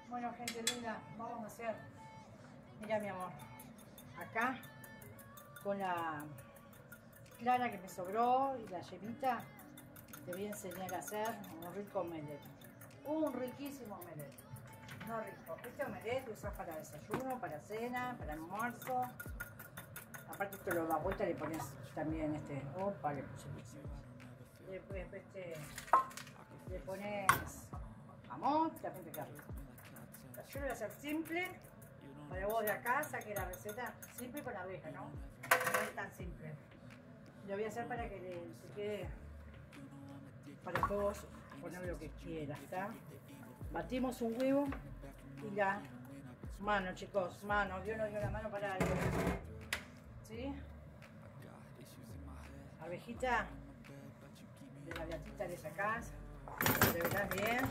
Bueno, gente linda, vamos a hacer, mira mi amor, acá con la clara que me sobró y la yemita, te voy a enseñar a hacer un rico omelette. Un riquísimo omelette. No rico. Este omelette lo usas para desayuno, para cena, para almuerzo. Aparte esto lo da vuelta, le pones también opa, le pones jamón, también te queda rico. Yo lo voy a hacer simple, para vos de acá saqué la receta simple con arveja, ¿no? No es tan simple. Lo voy a hacer para que se quede, para todos poner lo que quieras, ¿está? Batimos un huevo y la mano, chicos, mano, Dios nos dio la mano para algo, ¿sí? Arvejita, de la latita le sacás, le verás bien.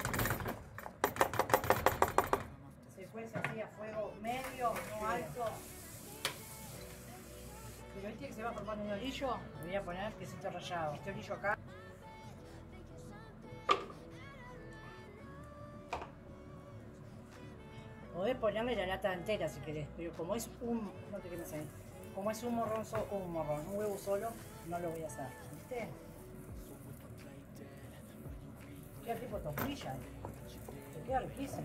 Se cuece así a fuego medio, no alto. Pero viste que se va formando un orillo, le voy a poner quesito rallado. Este orillo acá. Podés ponerle la lata entera si querés, pero como es un, no te quemes ahí, como es un morrón, un huevo solo, no lo voy a hacer, ¿viste? Queda tipo tortilla, te queda riquísimo.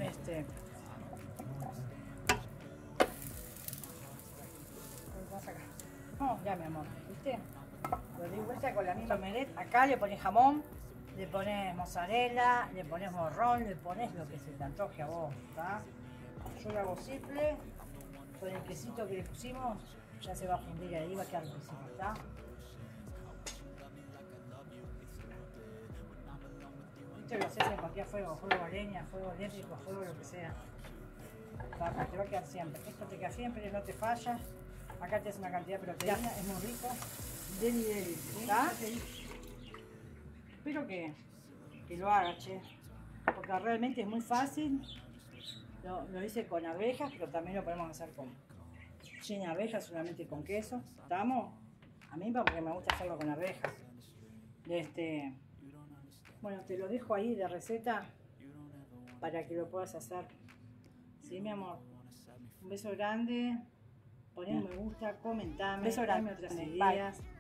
No, ya mi amor, ¿viste? Lo di vuelta con la misma omelette. Acá le pones jamón, le pones mozzarella, le pones morrón, le pones lo que se te antoje a vos, ¿está? Yo lo hago simple, con el quesito que le pusimos, ya se va a fundir ahí, va a quedar riquísimo, ¿está? Esto lo haces en cualquier fuego, fuego a leña, fuego eléctrico, fuego lo que sea. ¿Está? Te va a quedar siempre. Esto te queda siempre, no te falla. Acá te hace una cantidad de proteína, es muy rico. Deli, ¿está? Espero que lo haga, che. Porque realmente es muy fácil. Lo hice con arvejas, pero también lo podemos hacer sin arvejas, solamente con queso. ¿Estamos? A mí porque me gusta hacerlo con arvejas. Bueno, te lo dejo ahí de receta para que lo puedas hacer. ¿Sí, mi amor? Un beso grande. Poné un me gusta, comentame, beso grande, otras ideas. Bye.